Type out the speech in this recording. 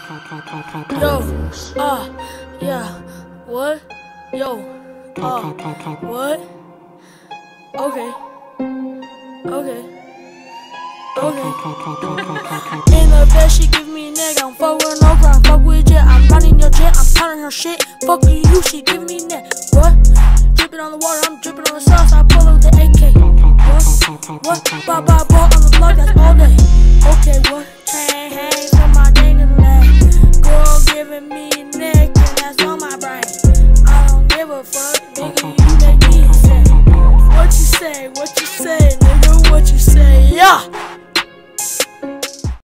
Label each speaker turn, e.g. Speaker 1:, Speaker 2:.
Speaker 1: Yeah, what? Yo, what? Okay. In the bed, she give me a neck. I'm fuck with no grind, fuck with jet. I'm running your jet, I'm pounding her shit. Fucking you, she giving me neck. What? Dripping on the water, I'm dripping on the sauce. I pull up with the AK. What? Bop on the block, that's all day. Okay, what?